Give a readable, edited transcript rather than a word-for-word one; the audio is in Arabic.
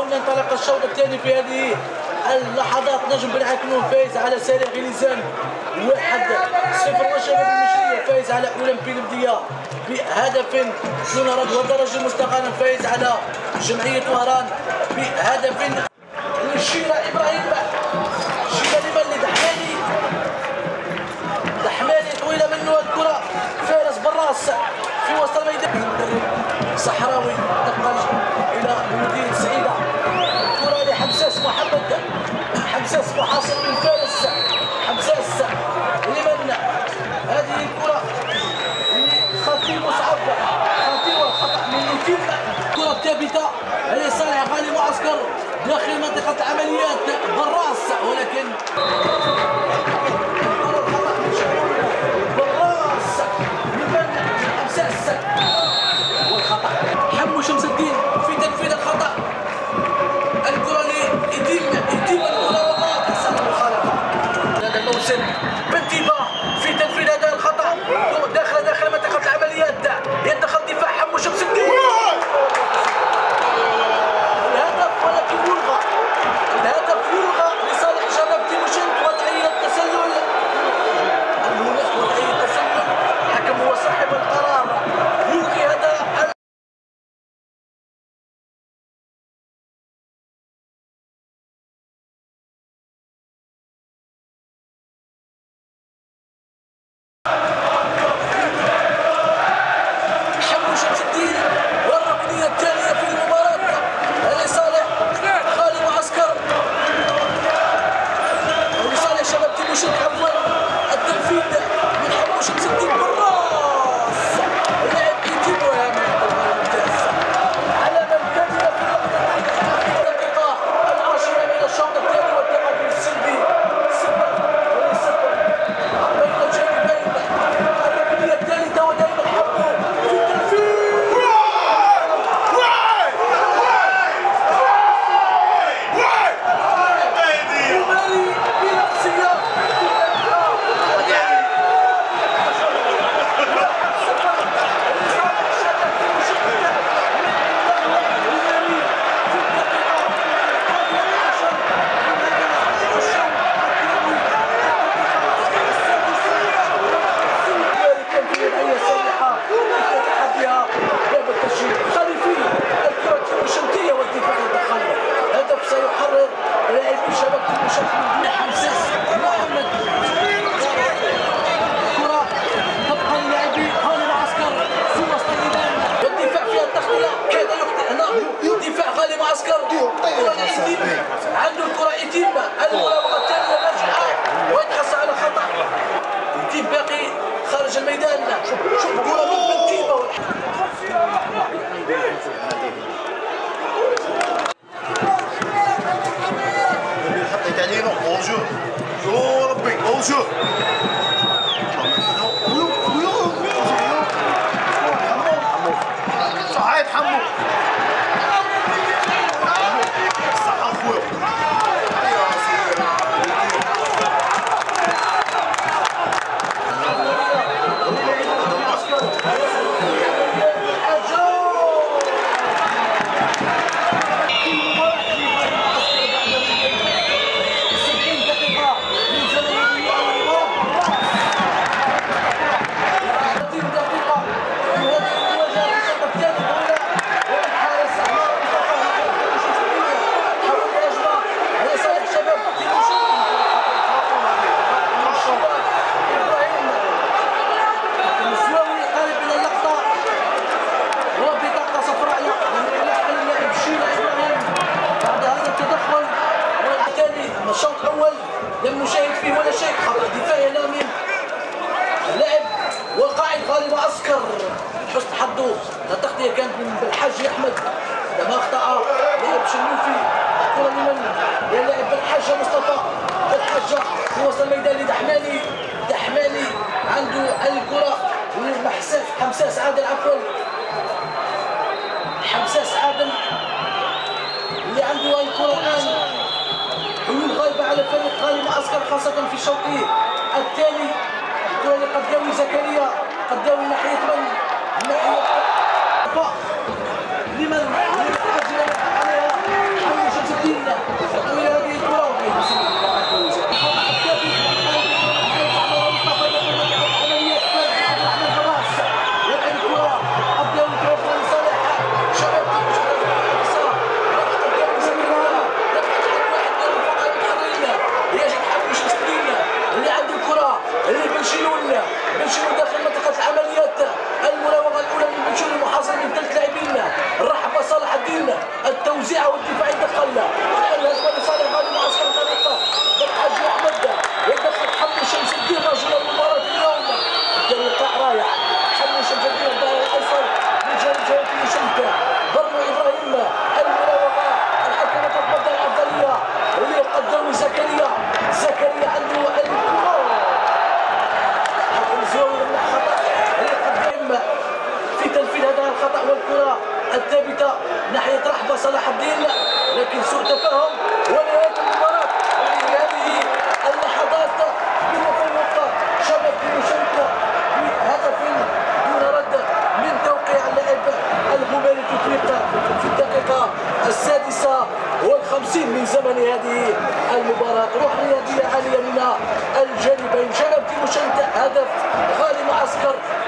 قبل أن ينطلق الشوط الثاني في هذه اللحظات نجم بن عكنون فايز على سريع غليزان 1-0 وشباب المشرية فايز على أولمبي البدية بهدف دون رد والدرجة المستقرة فايز على جمعية وهران بهدف للشيرة إبراهيم شيرة لمن دحماني طويلة منه الكرة فارس بالراس في وسط الميدان صحراوي نقل إلى مدينة سعيدة كرة لحمساس محمد حمساس محاصر من فارس حمساس لمن هذه الكرة لخطيب مصعب خطيب والخطأ من يتم كرة ثابتة لصالح غالي معسكر داخل منطقة العمليات بالراس ولكن بالراس لمن حمساس والخطأ حمو شمس الدين في تنفيذ الخطأ الكرة يتم الكرة والله أحسن المخالفة هذا الموسم بنتيبة في تنفيذ هذا الخطأ داخل منطقة العمليات يدخل دفاع حمو شمس الدين الهدف يلغى لصالح شباب تيموشنت وضعية تسلل هناك وضعية تسلل الحكم هو صاحب القرار يلغي هذا حمو شمس الدين والركنية الثانية في المباراة لصالح غالي معسكر ولصالح شباب تيموشنت عفوا التنفيذ من حمو شمس الدين بالراس اللاعب يتم ممتاز على مركزنا في الدقيقة العاشرة من الشوط الثاني والتقدم السلبي 0-0 بين الجانبين الركنية الثالثة ودائما حمو في التنفيذ سيحرر لاعب شباب تيموشنت حمساس محمد كرة تبقى للاعبي غالي معسكر في وسط الميدان والدفاع فيها التغطية كاد يخطئ هنا دفاع غالي معسكر كرة لإيتيم عنده الكرة إيتيم المراوغة الثانية ناجحة ويتحصل على خطأ إيتيم باقي خارج الميدان شوف كرة من بنتيبة علينا بونجور يا ربي بونجور صحيح حمو صح اخويا الشوط الاول لم نشاهد فيه ولا شيء خطا دفاعي هنا من اللاعب والقائد غالي معسكر حسن حظه التغطيه كانت من بالحاج احمد لما اخطا لاعب شنوفي الكره لمن يا لاعب بالحاجه مصطفى بالحاجه في وسط الميدان لدحماني عنده الكره حمساس عادل عفوا حمساس عادل اللي عنده الكره الان حلول غايبة على فريق غالي معسكر خاصة في الشوط الثاني الكرة لقداوي زكريا قداوي ناحية من؟ ناحية لمن؟ عليها الثابته ناحيه رحبه صلاح الدين، لكن سوء تفاهم ونهايه المباراه. وفي هذه اللحظات بتفوق شباب مشاركه بهدف دون رد من توقيع اللاعب الغماري توفيق في الدقيقه 56 من زمن هذه المباراه. روح رياضيه عاليه من الجانبين. شباب مشاركه هدف غالي معسكر